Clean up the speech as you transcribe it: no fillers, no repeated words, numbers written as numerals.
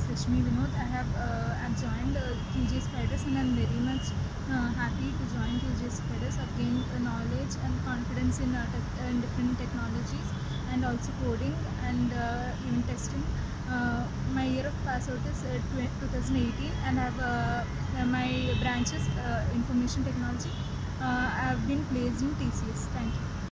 is Rashmi Vinod. I've joined QGS Spiders, and I'm very much happy to join QGS Spiders. I've gained knowledge and confidence in different technologies, and also coding and even testing. My year of pass out is 2018, and my branch is information technology. I've been placed in TCS. Thank you.